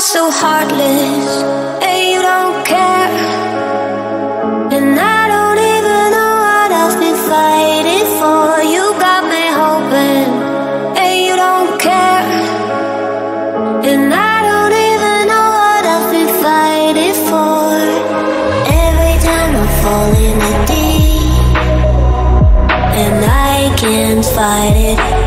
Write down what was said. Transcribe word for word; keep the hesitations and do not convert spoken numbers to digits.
so heartless, and you don't care. And I don't even know what I've been fighting for. You got me hoping, and you don't care. And I don't even know what I've been fighting for. Every time I fall in the deep, and I can't fight it.